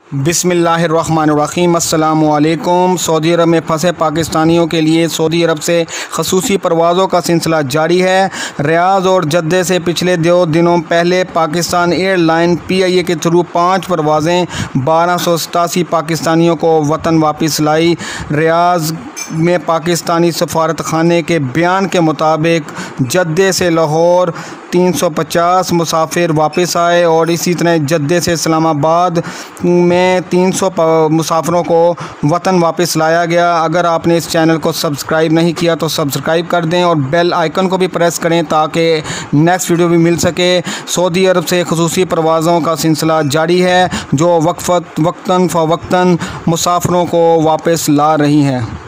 बिस्मिल्लाहिर्रहमानिर्रहीम। अस्सलामुअलैकुम। सऊदी अरब में फंसे पाकिस्तानियों के लिए सऊदी अरब से खसूसी परवाज़ों का सिलसिला जारी है। रियाद और जद्दे से पिछले 2 दिनों पहले पाकिस्तान एयरलाइन PIA के थ्रू 5 परवाज़ें 1287 पाकिस्तानियों को वतन वापस लाई। रियाद में पाकिस्तानी सफारत खाने के बयान के मुताबिक जद्दे से लाहौर 350 मुसाफिर वापस आए और इसी तरह जद्दे से इस्लामाबाद में 300 मुसाफिरों को वतन वापस लाया गया। अगर आपने इस चैनल को सब्सक्राइब नहीं किया तो सब्सक्राइब कर दें और बेल आइकन को भी प्रेस करें ताकि नेक्स्ट वीडियो भी मिल सके। सऊदी अरब से खसूसी परवाज़ों का सिलसिला जारी है जो वक्तन फ़वक्तन मुसाफिरों को वापस ला रही हैं।